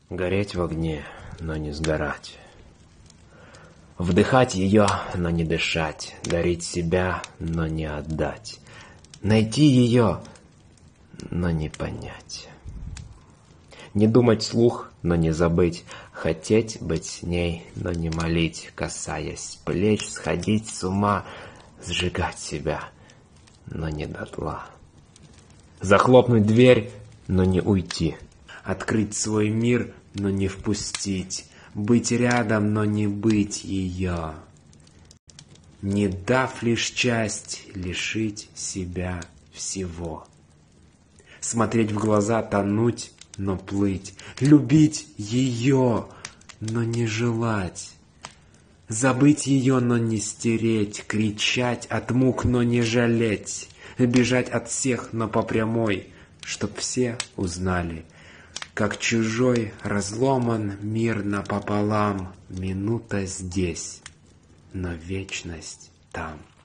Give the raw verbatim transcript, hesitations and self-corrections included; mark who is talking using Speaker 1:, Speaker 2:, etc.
Speaker 1: Гореть в огне, но не сгорать. Вдыхать ее, но не дышать. Дарить себя, но не отдать. Найти ее, но не понять. Не думать вслух, но не забыть. Хотеть быть с ней, но не молить. Касаясь плеч, сходить с ума. Сжигать себя, но не дотла. Захлопнуть дверь, но не уйти. Открыть свой мир, но не впустить. Быть рядом, но не быть ее. Не дав лишь часть, лишить себя всего. Смотреть в глаза, тонуть, но плыть. Любить ее, но не желать. Забыть ее, но не стереть. Кричать от мук, но не жалеть. Бежать от всех, но по прямой, чтоб все узнали, как чужой разломан мир напополам. Минута здесь, но вечность там.